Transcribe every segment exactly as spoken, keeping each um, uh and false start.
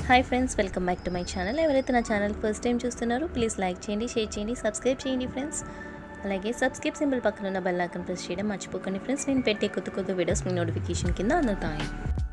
Hi friends, welcome back to my channel. ఎవరైతే నా channel first time చూస్తున్నారో please like చేయండి, షేర్ చేయండి, సబ్స్క్రైబ్ చేయండి ఫ్రెండ్స్. అలాగే సబ్స్క్రైబ్ సింబల్ పక్కన ఉన్న బెల్ ఐకాన్ ప్రెస్ చేయడం మర్చిపోకండి ఫ్రెండ్స్. నేను పెట్టే కొత్త కొత్త వీడియోస్ మీ నోటిఫికేషన్ కింద అందుతాయి.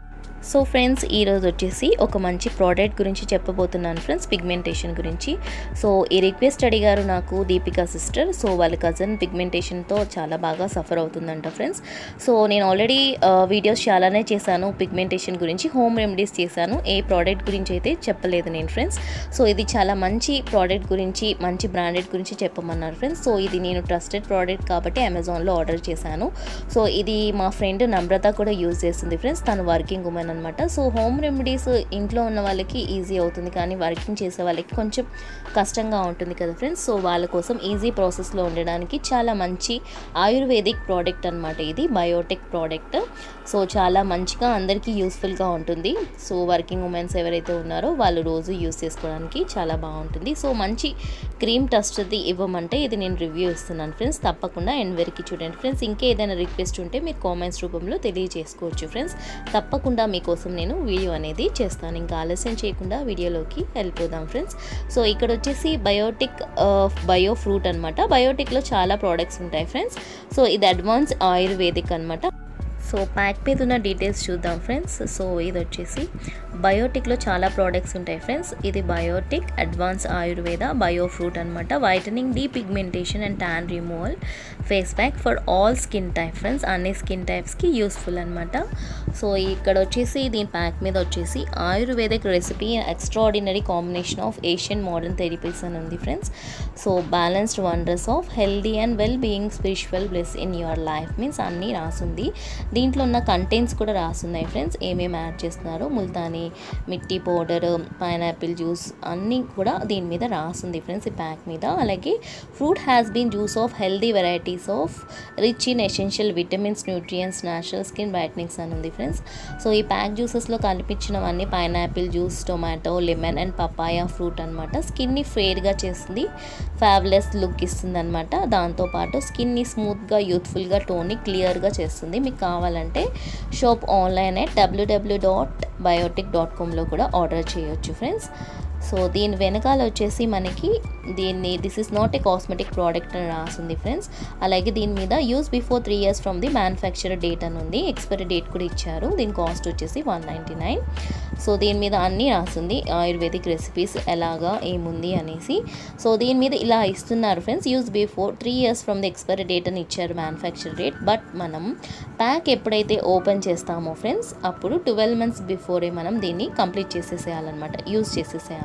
సో ఫ్రెండ్స్, ఈరోజు వచ్చేసి ఒక మంచి ప్రోడక్ట్ గురించి చెప్పబోతున్నాను ఫ్రెండ్స్, పిగ్మెంటేషన్ గురించి. సో ఈ రిక్వెస్ట్ అడిగారు నాకు దీపికా సిస్టర్. సో వాళ్ళ కజన్ పిగ్మెంటేషన్తో చాలా బాగా సఫర్ అవుతుందంట ఫ్రెండ్స్. సో నేను ఆల్రెడీ వీడియోస్ చాలానే చేశాను పిగ్మెంటేషన్ గురించి, హోమ్ రెమెడీస్ చేశాను, ఏ ప్రోడక్ట్ గురించి అయితే చెప్పలేదు నేను ఫ్రెండ్స్. సో ఇది చాలా మంచి ప్రోడక్ట్ గురించి, మంచి బ్రాండెడ్ గురించి చెప్పమన్నారు ఫ్రెండ్స్. సో ఇది నేను ట్రస్టెడ్ ప్రోడక్ట్ కాబట్టి అమెజాన్లో ఆర్డర్ చేశాను. సో ఇది మా ఫ్రెండ్ నమ్రత కూడా యూజ్ చేస్తుంది ఫ్రెండ్స్, తను వర్కింగ్ ఉమెన్ అనమాట. సో హోమ్ రెమెడీస్ ఇంట్లో ఉన్న వాళ్ళకి ఈజీ అవుతుంది, కానీ వర్కింగ్ చేసే వాళ్ళకి కొంచెం కష్టంగా ఉంటుంది కదా ఫ్రెండ్స్. సో వాళ్ళ కోసం ఈజీ ప్రాసెస్లో ఉండడానికి చాలా మంచి ఆయుర్వేదిక్ ప్రోడక్ట్ అనమాట ఇది, బయోటెక్ ప్రోడక్ట్. సో చాలా మంచిగా అందరికీ యూస్ఫుల్గా ఉంటుంది. సో వర్కింగ్ ఉమెన్స్ ఎవరైతే ఉన్నారో వాళ్ళు రోజు యూస్ చేసుకోవడానికి చాలా బాగుంటుంది. సో మంచి క్రీమ్ టస్ట్ది ఇవ్వమంటే ఇది నేను రివ్యూ ఇస్తున్నాను ఫ్రెండ్స్, తప్పకుండా ఎండ్ వరకు చూడండి ఫ్రెండ్స్. ఇంకా ఏదైనా రిక్వెస్ట్ ఉంటే మీరు కామెంట్స్ రూపంలో తెలియజేసుకోవచ్చు ఫ్రెండ్స్, తప్పకుండా మీకోసం నేను వీడియో అనేది చేస్తాను. ఇంకా ఆలస్యం చేయకుండా వీడియోలోకి వెళ్ళిపోదాం ఫ్రెండ్స్. సో ఇక్కడ వచ్చేసి బయోటిక్ బయో ఫ్రూట్ అనమాట. బయోటిక్లో చాలా ప్రోడక్ట్స్ ఉంటాయి ఫ్రెండ్స్. సో ఇది అడ్వాన్స్ ఆయుర్వేదిక్ అనమాట. సో ప్యాక్ మీద ఉన్న డీటెయిల్స్ చూద్దాం ఫ్రెండ్స్. సో ఇది వచ్చేసి బయోటిక్లో చాలా ప్రోడక్ట్స్ ఉంటాయి ఫ్రెండ్స్. ఇది Biotique advance Ayurveda bio fruit అనమాట. Whitening, depigmentation and tan removal face pack for all skin type friends, అన్ని స్కిన్ టైప్స్కి యూస్ఫుల్ అనమాట. సో ఇక్కడ వచ్చేసి దీని ప్యాక్ మీద వచ్చేసి Ayurvedic recipe extraordinary combination of Asian modern therapies అని ఉంది friends. So balanced wonders of healthy and well being spiritual bless in your life means అన్నీ రాసుంది. దీంట్లో ఉన్న కంటెంట్స్ కూడా రాస్తున్నాయి ఫ్రెండ్స్, ఏమేమి యాడ్ చేస్తున్నారు, multani mitti powder, pineapple juice అన్నీ కూడా దీని మీద రాస్తుంది ఫ్రెండ్స్ ఈ ప్యాక్ మీద. అలాగే fruit has bean juice of healthy varieties of rich in essential vitamins, nutrients, natural skin whitenings అని ఉంది ఫ్రెండ్స్. సో ఈ ప్యాక్ జ్యూసెస్లో కనిపించినవన్నీ pineapple juice, tomato, lemon and papaya fruit అనమాట. స్కిన్ని ఫేర్గా చేస్తుంది, ఫ్యాబ్లెస్ లుక్ ఇస్తుంది అనమాట. దాంతోపాటు స్కిన్ని స్మూత్గా, యూత్ఫుల్గా, టోని క్లియర్గా చేస్తుంది. మీకు కావాలంటే shop online at W W dot Biotique dot కామ్లో కూడా ఆర్డర్ చేయొచ్చు ఫ్రెండ్స్. సో దీని వెనకాల వచ్చేసి మనకి దీన్ని this is not a cosmetic product అని రాస్తుంది ఫ్రెండ్స్. అలాగే దీని మీద use before three years from the manufacturer date అని ఉంది, ఎక్స్పైరీ డేట్ కూడా ఇచ్చారు. దీని కాస్ట్ వచ్చేసి వన్ నైంటీ నైన్. సో దీని మీద అన్నీ రాస్తుంది, ఆయుర్వేదిక్ రెసిపీస్ ఎలాగా ఏముంది అనేసి. సో దీని మీద ఇలా ఇస్తున్నారు friends, use before three years from the expiry date అని ఇచ్చారు, మ్యానుఫ్యాక్చర్ డేట్. బట్ మనం ప్యాక్ ఎప్పుడైతే ఓపెన్ చేస్తామో ఫ్రెండ్స్, అప్పుడు ట్వెల్వ్ మంత్స్ బిఫోరే మనం దీన్ని కంప్లీట్ చేసేసేయాలన్నమాట, యూజ్ చేసేసేయాలి.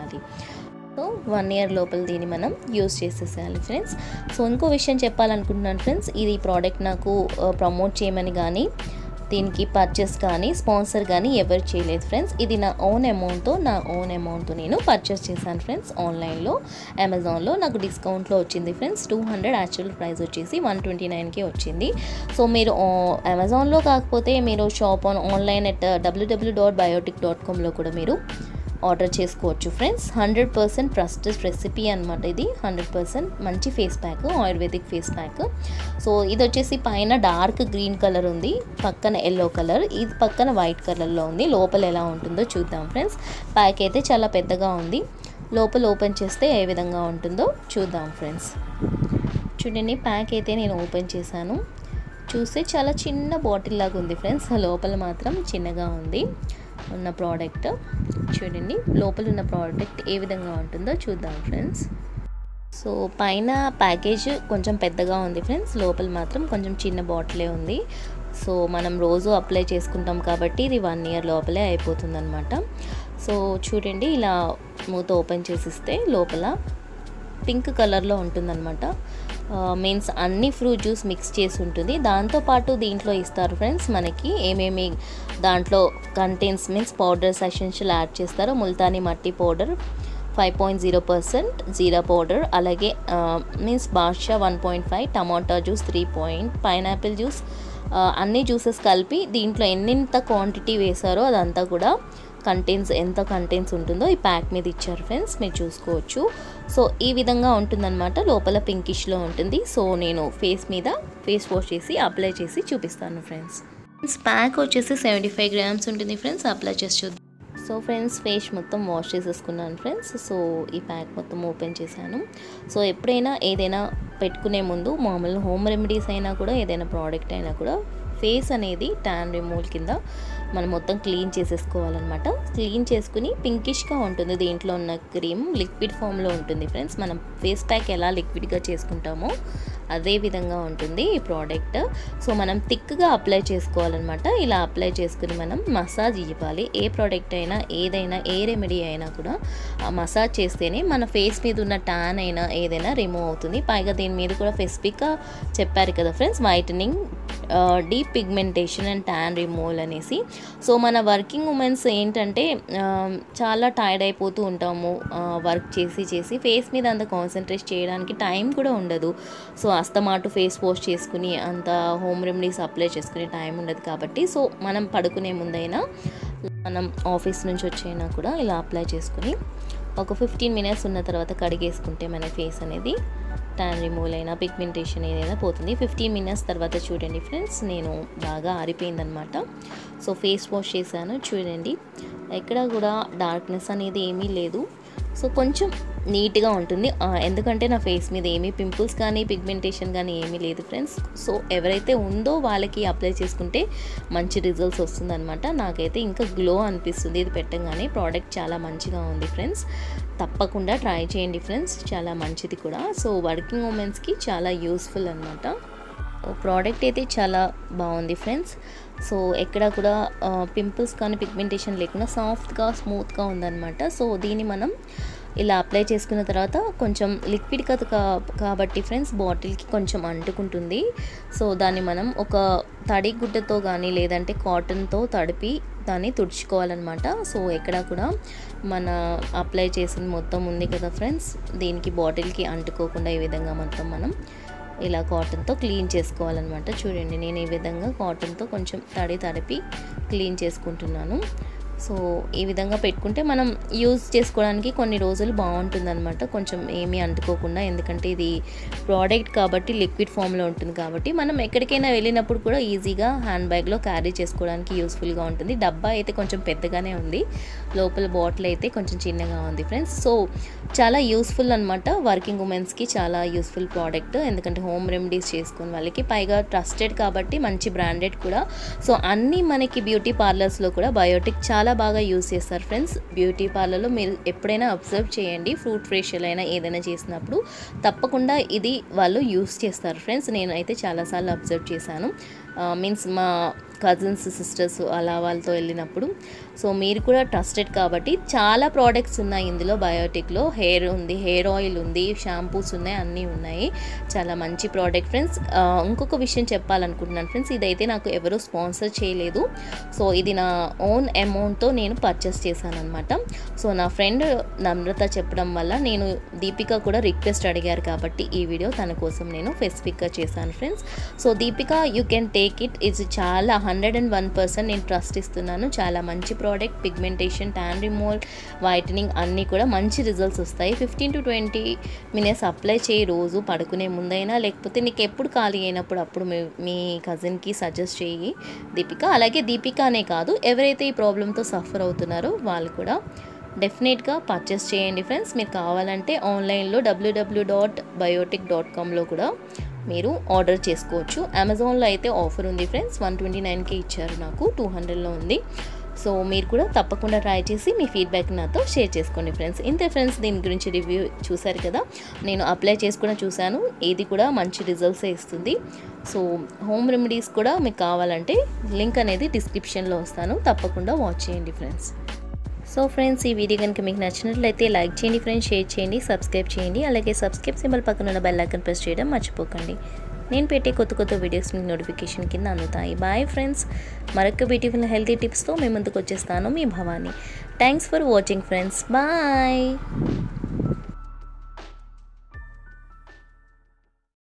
సో వన్ ఇయర్ లోపల దీన్ని మనం యూజ్ చేసేసేయాలి ఫ్రెండ్స్. సో ఇంకో విషయం చెప్పాలనుకుంటున్నాను ఫ్రెండ్స్, ఇది ప్రోడక్ట్ నాకు ప్రమోట్ చేయమని కానీ, దీనికి పర్చేస్ కానీ, స్పాన్సర్ కానీ ఎవరు చేయలేదు ఫ్రెండ్స్. ఇది నా ఓన్ అమౌంట్తో నా ఓన్ అమౌంట్తో నేను పర్చేస్ చేశాను ఫ్రెండ్స్ ఆన్లైన్లో, అమెజాన్లో. నాకు డిస్కౌంట్లో వచ్చింది friends. Two hundred actual price వచ్చేసి వన్ ట్వంటీ నైన్కే వచ్చింది. సో మీరు అమెజాన్లో కాకపోతే మీరు shop on online at W W dot Biotique dot కామ్లో కూడా మీరు ఆర్డర్ చేసుకోవచ్చు friends. Hundred percent trusted recipe అనమాట ఇది, హండ్రెడ్ పర్సెంట్ మంచి face pack, ayurvedic face pack. So ఇది వచ్చేసి పైన డార్క్ గ్రీన్ కలర్ ఉంది, పక్కన ఎల్లో కలర్, ఇది పక్కన వైట్ కలర్లో ఉంది. లోపల ఎలా ఉంటుందో చూద్దాం ఫ్రెండ్స్. ప్యాక్ అయితే చాలా పెద్దగా ఉంది, లోపల ఓపెన్ చేస్తే ఏ విధంగా ఉంటుందో చూద్దాం ఫ్రెండ్స్. చూడండి, ప్యాక్ అయితే నేను ఓపెన్ చేశాను, చూస్తే చాలా చిన్న బాటిల్ లాగా ఉంది ఫ్రెండ్స్, లోపల మాత్రం చిన్నగా ఉంది ఉన్న ప్రోడక్ట్. చూడండి లోపల ఉన్న ప్రోడక్ట్ ఏ విధంగా ఉంటుందో చూద్దాం ఫ్రెండ్స్. సో పైన ప్యాకేజ్ కొంచెం పెద్దగా ఉంది ఫ్రెండ్స్, లోపల మాత్రం కొంచెం చిన్న బాటిలే ఉంది. సో మనం రోజు అప్లై చేసుకుంటాం కాబట్టి ఇది వన్ ఇయర్ లోపలే అయిపోతుంది అనమాట. సో చూడండి, ఇలా మూత ఓపెన్ చేసిస్తే లోపల పింక్ కలర్లో ఉంటుందన్నమాట. మీన్స్ అన్ని ఫ్రూట్ జ్యూస్ మిక్స్ చేసి ఉంటుంది. దాంతోపాటు దీంట్లో ఇస్తారు ఫ్రెండ్స్ మనకి ఏమేమి దాంట్లో contents means powders essential add చేస్తారు. Multani mitti powder five point zero percent, జీరా పౌడర్, అలాగే మీన్స్ బాద్షా one point five, tomato juice three point, pineapple juice, అన్ని జ్యూసెస్ కలిపి దీంట్లో ఎన్నెంత క్వాంటిటీ వేశారో అదంతా కూడా కంటెంట్స్, ఎంత కంటెంట్స్ ఉంటుందో ఈ ప్యాక్ మీద ఇచ్చారు ఫ్రెండ్స్, మీరు చూసుకోవచ్చు. సో ఈ విధంగా ఉంటుందన్నమాట, లోపల పింకిష్లో ఉంటుంది. సో నేను ఫేస్ మీద ఫేస్ వాష్ చేసి అప్లై చేసి చూపిస్తాను ఫ్రెండ్స్. ప్యాక్ వచ్చేసి సెవెంటీ ఫైవ్ గ్రామ్స్ ఉంటుంది ఫ్రెండ్స్, అప్లై చేసి చూద్దాం. సో ఫ్రెండ్స్ ఫేస్ మొత్తం వాష్ చేసేసుకున్నాను ఫ్రెండ్స్. సో ఈ ప్యాక్ మొత్తం ఓపెన్ చేశాను. సో ఎప్పుడైనా ఏదైనా పెట్టుకునే ముందు మామూలు హోమ్ రెమెడీస్ అయినా కూడా ఏదైనా ప్రోడక్ట్ అయినా కూడా ఫేస్ అనేది ట్యాన్ రిమూవల్ కింద మనం మొత్తం క్లీన్ చేసేసుకోవాలన్నమాట. క్లీన్ చేసుకుని పింకిష్గా ఉంటుంది. దీంట్లో ఉన్న క్రీమ్ లిక్విడ్ ఫామ్లో ఉంటుంది ఫ్రెండ్స్. మనం ఫేస్ ప్యాక్ ఎలా లిక్విడ్గా చేసుకుంటామో అదే విధంగా ఉంటుంది ఈ ప్రోడక్ట్. సో మనం థిక్గా అప్లై చేసుకోవాలన్నమాట. ఇలా అప్లై చేసుకుని మనం మసాజ్ ఇవ్వాలి. ఏ ప్రోడక్ట్ అయినా ఏదైనా ఏ రెమెడీ అయినా కూడా మసాజ్ చేస్తేనే మన ఫేస్ మీద ఉన్న ట్యాన్ అయినా ఏదైనా రిమూవ్ అవుతుంది. పైగా దీని మీద కూడా స్పెసిఫిక్గా చెప్పారు కదా friends, whitening, deep pigmentation and tan removal అనేసి. సో మన వర్కింగ్ ఉమెన్స్ ఏంటంటే చాలా టైర్డ్ అయిపోతూ ఉంటాము వర్క్ చేసి చేసి ఫేస్ మీద అంత కాన్సన్ట్రేట్ చేయడానికి టైం కూడా ఉండదు. సో అస్తమాటు ఫేస్ వాష్ చేసుకుని అంత హోమ్ రెమెడీస్ అప్లై చేసుకునే టైం ఉండదు కాబట్టి సో మనం పడుకునే ముందైనా మనం ఆఫీస్ నుంచి వచ్చైనా కూడా ఇలా అప్లై చేసుకుని ఒక ఫిఫ్టీన్ మినిట్స్ ఉన్న తర్వాత కడిగేసుకుంటే మన ఫేస్ అనేది ట్యాన్ రిమూవల్ అయినా పిగ్మెంటేషన్ ఏదైనా పోతుంది. ఫిఫ్టీన్ మినిట్స్ తర్వాత చూడండి ఫ్రెండ్స్, నేను బాగా ఆరిపోయిందనమాట. సో ఫేస్ వాష్ చేశాను చూడండి, ఎక్కడ కూడా డార్క్నెస్ అనేది ఏమీ లేదు. సో కొంచెం నీట్గా ఉంటుంది ఎందుకంటే నా ఫేస్ మీద ఏమీ పింపుల్స్ కానీ పిగ్మెంటేషన్ కానీ ఏమీ లేదు ఫ్రెండ్స్. సో ఎవరైతే ఉందో వాళ్ళకి అప్లై చేసుకుంటే మంచి రిజల్ట్స్ వస్తుందన్నమాట. నాకైతే ఇంకా గ్లో అనిపిస్తుంది ఇది పెట్టగానే. ప్రోడక్ట్ చాలా మంచిగా ఉంది ఫ్రెండ్స్, తప్పకుండా ట్రై చేయండి ఫ్రెండ్స్, చాలా మంచిది కూడా. సో వర్కింగ్ ఉమెన్స్కి చాలా యూస్ఫుల్ అనమాట. ప్రోడక్ట్ అయితే చాలా బాగుంది ఫ్రెండ్స్. సో ఎక్కడ కూడా పింపుల్స్ కానీ పిగ్మెంటేషన్ లేకుండా సాఫ్ట్గా స్మూత్గా ఉందన్నమాట. సో దీన్ని మనం ఇలా అప్లై చేసుకున్న తర్వాత కొంచెం లిక్విడ్ కదా కాబట్టి ఫ్రెండ్స్ బాటిల్కి కొంచెం అంటుకుంటుంది. సో దాన్ని మనం ఒక తడి గుడ్డతో కానీ లేదంటే కాటన్తో తడిపి దాన్ని తుడుచుకోవాలన్నమాట. సో ఎక్కడ కూడా మన అప్లై చేసింది మొత్తం ఉంది కదా ఫ్రెండ్స్, దీనికి బాటిల్కి అంటుకోకుండా ఈ విధంగా మొత్తం మనం ఇలా కాటన్తో క్లీన్ చేసుకోవాలన్నమాట. చూడండి నేను ఈ విధంగా కాటన్తో కొంచెం తడి తడిపి క్లీన్ చేసుకుంటున్నాను. సో ఈ విధంగా పెట్టుకుంటే మనం యూజ్ చేసుకోవడానికి కొన్ని రోజులు బాగుంటుందన్నమాట, కొంచెం ఏమీ అంటుకోకుండా. ఎందుకంటే ఇది ప్రోడక్ట్ కాబట్టి లిక్విడ్ ఫామ్లో ఉంటుంది కాబట్టి మనం ఎక్కడికైనా వెళ్ళినప్పుడు కూడా ఈజీగా హ్యాండ్ బ్యాగ్లో క్యారీ చేసుకోవడానికి యూస్ఫుల్గా ఉంటుంది. డబ్బా అయితే కొంచెం పెద్దగానే ఉంది, లోపల బాటిల్ అయితే కొంచెం చిన్నగా ఉంది ఫ్రెండ్స్. సో చాలా యూస్ఫుల్ అనమాట, వర్కింగ్ ఉమెన్స్కి చాలా యూస్ఫుల్ ప్రోడక్ట్. ఎందుకంటే హోమ్ రెమెడీస్ చేసుకునే వాళ్ళకి, పైగా ట్రస్టెడ్ కాబట్టి మంచి బ్రాండెడ్ కూడా. సో అన్నీ మనకి బ్యూటీ పార్లర్స్లో కూడా బయోటిక్ చాలా చాలా బాగా యూస్ చేస్తారు ఫ్రెండ్స్. బ్యూటీ పార్లర్లో మీరు ఎప్పుడైనా అబ్జర్వ్ చేయండి, ఫ్రూట్ ఫేషియల్ అయినా ఏదైనా చేసినప్పుడు తప్పకుండా ఇది వాళ్ళు యూస్ చేస్తారు ఫ్రెండ్స్. నేనైతే చాలాసార్లు అబ్జర్వ్ చేశాను, మీన్స్ మా కజిన్స్ సిస్టర్స్ అలా వాళ్ళతో వెళ్ళినప్పుడు. సో మీరు కూడా ట్రస్టెడ్ కాబట్టి చాలా ప్రోడక్ట్స్ ఉన్నాయి ఇందులో. బయోటిక్లో హెయిర్ ఉంది, హెయిర్ ఆయిల్ ఉంది, షాంపూస్ ఉన్నాయి, అన్నీ ఉన్నాయి. చాలా మంచి ప్రోడక్ట్ ఫ్రెండ్స్. ఇంకొక విషయం చెప్పాలనుకుంటున్నాను ఫ్రెండ్స్, ఇదైతే నాకు ఎవరూ స్పాన్సర్ చేయలేదు. సో ఇది నా ఓన్ అమౌంట్తో నేను పర్చేస్ చేశాను అనమాట. సో నా ఫ్రెండ్ నమ్రత చెప్పడం వల్ల, నేను దీపిక కూడా రిక్వెస్ట్ అడిగారు కాబట్టి ఈ వీడియో తన కోసం నేను స్పెసిఫిక్గా చేశాను friends. So Deepika you can take it, ఇది చాలా హండ్రెడ్ అండ్ వన్ పర్సెంట్ నేను ట్రస్ట్ ఇస్తున్నాను. చాలా మంచి product, pigmentation, tan removal, whitening అన్నీ కూడా మంచి రిజల్ట్స్ వస్తాయి. Fifteen to twenty minutes apply చేయి రోజు పడుకునే ముందైనా, లేకపోతే నీకు ఎప్పుడు ఖాళీ అయినప్పుడు అప్పుడు మీ మీ కజిన్కి సజెస్ట్ చేయి దీపిక. అలాగే దీపిక అనే కాదు, ఎవరైతే ఈ ప్రాబ్లంతో సఫర్ అవుతున్నారో వాళ్ళు కూడా డెఫినెట్గా పర్చేస్ చేయండి ఫ్రెండ్స్. మీరు కావాలంటే ఆన్లైన్లో డబ్ల్యూడబ్ల్యూ డాట్ బయోటిక్ డాట్ కామ్లో కూడా మీరు ఆర్డర్ చేసుకోవచ్చు. అమెజాన్లో అయితే ఆఫర్ ఉంది ఫ్రెండ్స్, వన్ ట్వంటీ నైన్కి ఇచ్చారు, నాకు టూ హండ్రెడ్లో ఉంది. సో మీరు కూడా తప్పకుండా ట్రై చేసి మీ ఫీడ్బ్యాక్ నాతో షేర్ చేసుకోండి ఫ్రెండ్స్. ఇంతే ఫ్రెండ్స్, దీని గురించి రివ్యూ చూసారు కదా, నేను అప్లై చేసుకుని చూశాను, ఇది కూడా మంచి రిజల్ట్సే ఇస్తుంది. సో హోమ్ రెమెడీస్ కూడా మీకు కావాలంటే లింక్ అనేది డిస్క్రిప్షన్లో వస్తాను, తప్పకుండా వాచ్ చేయండి ఫ్రెండ్స్. సో ఫ్రెండ్స్, ఈ వీడియో కనుక మీకు నచ్చినట్లయితే లైక్ చేయండి ఫ్రెండ్స్, షేర్ చేయండి, సబ్స్క్రైబ్ చేయండి. అలాగే సబ్స్క్రైబ్ సింబల్ పక్కన ఉన్న బెల్ ఐకాన్ ప్రెస్ చేయడం మర్చిపోకండి. నేను పెట్టే కొత్త కొత్త వీడియోస్ మీకు నోటిఫికేషన్ కింద అందుతాయి. బాయ్ ఫ్రెండ్స్, మరొక బ్యూటిఫుల్ హెల్తీ టిప్స్తో మీ ముందుకు వచ్చేస్తాను, మీ Bhavani. Thanks for watching friends, bye.